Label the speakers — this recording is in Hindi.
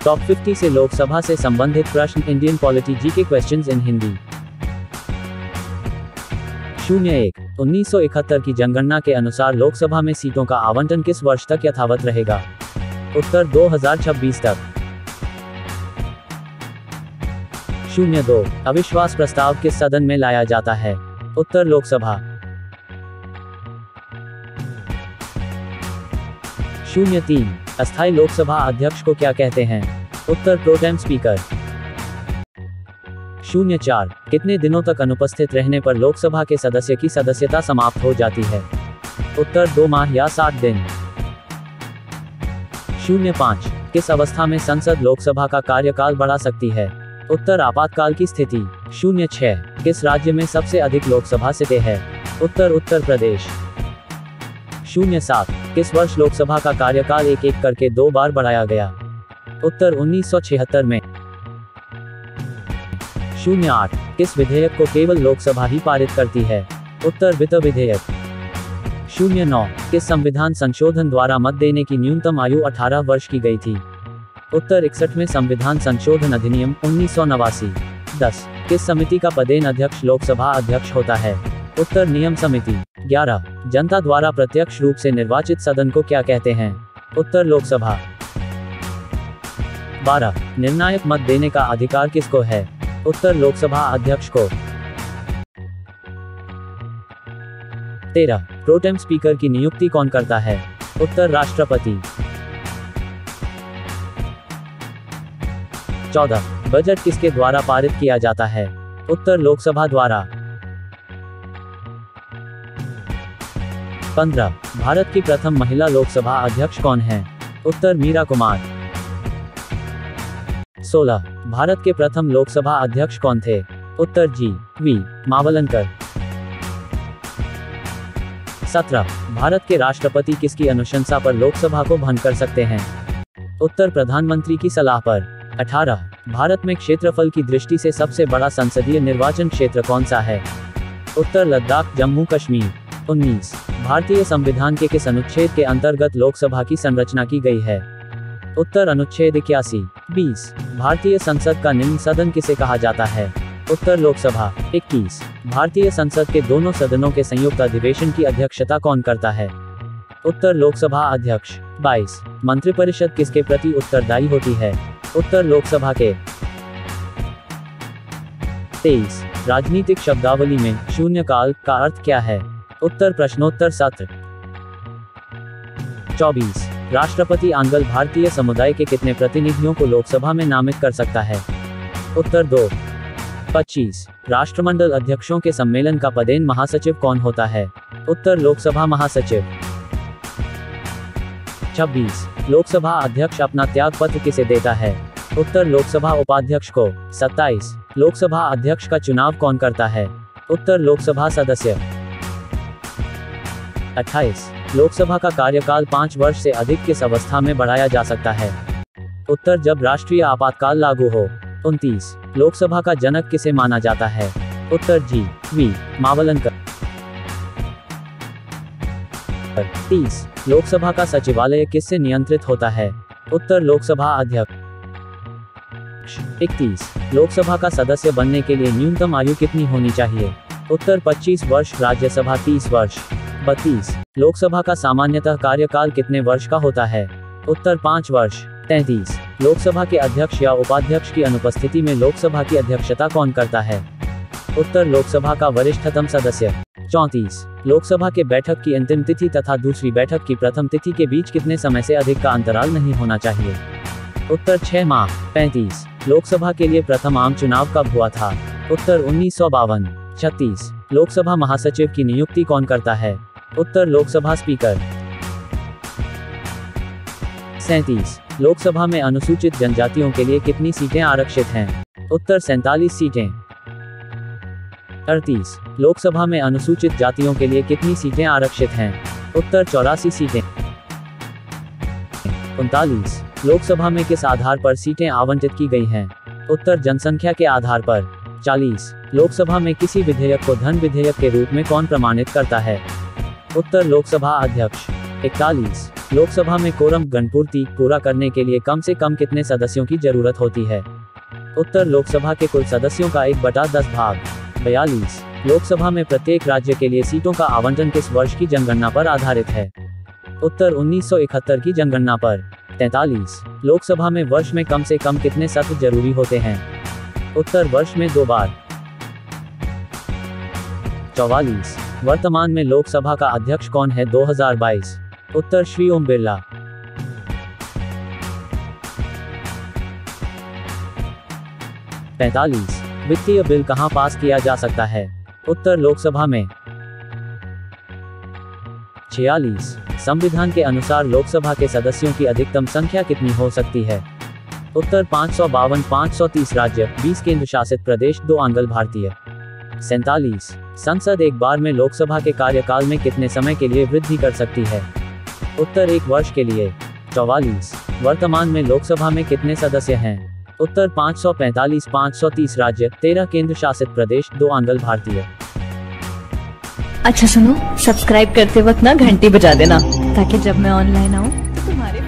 Speaker 1: टॉप 50 से लोकसभा से संबंधित प्रश्न, Indian polity GK questions in Hindi. 01 1971 की जनगणना के अनुसार लोकसभा में सीटों का आवंटन किस वर्ष तक यथावत रहेगा? उत्तर 2026 तक। 02 अविश्वास प्रस्ताव किस सदन में लाया जाता है? उत्तर लोकसभा। 03 अस्थायी लोकसभा अध्यक्ष को क्या कहते हैं? उत्तर प्रोटेम स्पीकर। 04 कितने दिनों तक अनुपस्थित रहने पर लोकसभा के सदस्य की सदस्यता समाप्त हो जाती है? उत्तर 2 माह या 60 दिन। 05 किस अवस्था में संसद लोकसभा का कार्यकाल बढ़ा सकती है? उत्तर आपातकाल की स्थिति। 06 किस राज्य में सबसे अधिक लोकसभा सीटें हैं? उत्तर उत्तर प्रदेश। 07 किस वर्ष लोकसभा का कार्यकाल एक एक करके 2 बार बढ़ाया गया? उत्तर 1976 में। 08 किस विधेयक को केवल लोकसभा ही पारित करती है? उत्तर वित्त विधेयक। 09 किस संविधान संशोधन द्वारा मत देने की न्यूनतम आयु 18 वर्ष की गई थी? उत्तर 61 में संविधान संशोधन अधिनियम 1989। 10 किस समिति का पदेन अध्यक्ष लोकसभा अध्यक्ष होता है? उत्तर नियम समिति। 11 जनता द्वारा प्रत्यक्ष रूप से निर्वाचित सदन को क्या कहते हैं? उत्तर लोकसभा। 12 निर्णायक मत देने का अधिकार किसको है? उत्तर लोकसभा अध्यक्ष को। 13 प्रोटेम स्पीकर की नियुक्ति कौन करता है? उत्तर राष्ट्रपति। 14 बजट किसके द्वारा पारित किया जाता है? उत्तर लोकसभा द्वारा। 15 भारत की प्रथम महिला लोकसभा अध्यक्ष कौन है? उत्तर मीरा कुमार। 16 भारत के प्रथम लोकसभा अध्यक्ष कौन थे? उत्तर जी.वी. मावलंकर। 17 भारत के राष्ट्रपति किसकी अनुशंसा पर लोकसभा को भंग कर सकते हैं? उत्तर प्रधानमंत्री की सलाह पर। 18 भारत में क्षेत्रफल की दृष्टि से सबसे बड़ा संसदीय निर्वाचन क्षेत्र कौन सा है? उत्तर लद्दाख जम्मू कश्मीर। 19 भारतीय संविधान के किस अनुच्छेद के अंतर्गत लोकसभा की संरचना की गई है? उत्तर अनुच्छेद 81। 20 भारतीय संसद का निम्न सदन किसे कहा जाता है? उत्तर लोकसभा। 21 भारतीय संसद के दोनों सदनों के संयुक्त अधिवेशन की अध्यक्षता कौन करता है? उत्तर लोकसभा अध्यक्ष। 22 मंत्रिपरिषद किसके प्रति उत्तरदायी होती है? उत्तर लोकसभा के। 23 राजनीतिक शब्दावली में शून्यकाल का अर्थ क्या है? उत्तर प्रश्नोत्तर सत्र। 24 राष्ट्रपति आंग्ल भारतीय समुदाय के कितने प्रतिनिधियों को लोकसभा में नामित कर सकता है? उत्तर 2। 25 राष्ट्रमंडल अध्यक्षों के सम्मेलन का पदेन महासचिव कौन होता है? उत्तर लोकसभा महासचिव। 26 लोकसभा अध्यक्ष अपना त्यागपत्र किसे देता है? उत्तर लोकसभा उपाध्यक्ष को। 27 लोकसभा अध्यक्ष का चुनाव कौन करता है? उत्तर लोकसभा सदस्य। 28 लोकसभा का कार्यकाल 5 वर्ष से अधिक किस अवस्था में बढ़ाया जा सकता है? उत्तर जब राष्ट्रीय आपातकाल लागू हो। 29 लोकसभा का जनक किसे माना जाता है? उत्तर जी.वी. मावलंकर। 30 लोकसभा का सचिवालय किससे नियंत्रित होता है? उत्तर लोकसभा अध्यक्ष। 31 लोकसभा का सदस्य बनने के लिए न्यूनतम आयु कितनी होनी चाहिए? उत्तर 25 वर्ष, राज्यसभा 30 वर्ष। 32 लोकसभा का सामान्यतः कार्यकाल कितने वर्ष का होता है? उत्तर 5 वर्ष। 33 लोकसभा के अध्यक्ष या उपाध्यक्ष की अनुपस्थिति में लोकसभा की अध्यक्षता कौन करता है? उत्तर लोकसभा का वरिष्ठतम सदस्य। 34 लोकसभा के बैठक की अंतिम तिथि तथा दूसरी बैठक की प्रथम तिथि के बीच कितने समय से अधिक का अंतराल नहीं होना चाहिए? उत्तर 6 माह। 35 लोकसभा के लिए प्रथम आम चुनाव कब हुआ था? उत्तर 1952। 36 लोकसभा महासचिव की नियुक्ति कौन करता है? उत्तर लोकसभा स्पीकर। 37 लोकसभा में अनुसूचित जनजातियों के लिए कितनी सीटें आरक्षित हैं? उत्तर 47 सीटें। 38 लोकसभा में अनुसूचित जातियों के लिए कितनी सीटें आरक्षित हैं? उत्तर 84 सीटें। 39 लोकसभा में किस आधार पर सीटें आवंटित की गई हैं? उत्तर जनसंख्या के आधार पर। 40 लोकसभा में किसी विधेयक को धन विधेयक के रूप में कौन प्रमाणित करता है? उत्तर लोकसभा अध्यक्ष। 41 लोकसभा में कोरम गणपूर्ति पूरा करने के लिए कम से कम कितने सदस्यों की जरूरत होती है? उत्तर लोकसभा के कुल सदस्यों का 1/10 भाग। 42 लोकसभा में प्रत्येक राज्य के लिए सीटों का आवंटन किस वर्ष की जनगणना पर आधारित है? उत्तर 1971 की जनगणना पर। 43 लोकसभा में वर्ष में कम से कम कितने सत्र जरूरी होते हैं? उत्तर वर्ष में 2 बार। 44 वर्तमान में लोकसभा का अध्यक्ष कौन है 2022? उत्तर श्री ओम बिरला। 45 वित्तीय बिल कहां पास किया जा सकता है? उत्तर लोकसभा में। 46 संविधान के अनुसार लोकसभा के सदस्यों की अधिकतम संख्या कितनी हो सकती है? उत्तर 552 530 राज्य, 20 केंद्र शासित प्रदेश, 2 आंग्ल भारतीय। 47 संसद एक बार में लोकसभा के कार्यकाल में कितने समय के लिए वृद्धि कर सकती है? उत्तर 1 वर्ष के लिए। 44 वर्तमान में लोकसभा में कितने सदस्य हैं? उत्तर 545 530 राज्य, 13 केंद्र शासित प्रदेश, 2 आंग्ल भारतीय।
Speaker 2: अच्छा सुनो, सब्सक्राइब करते वक्त ना घंटी बजा देना, ताकि जब मैं ऑनलाइन आऊँ तो तुम्हारे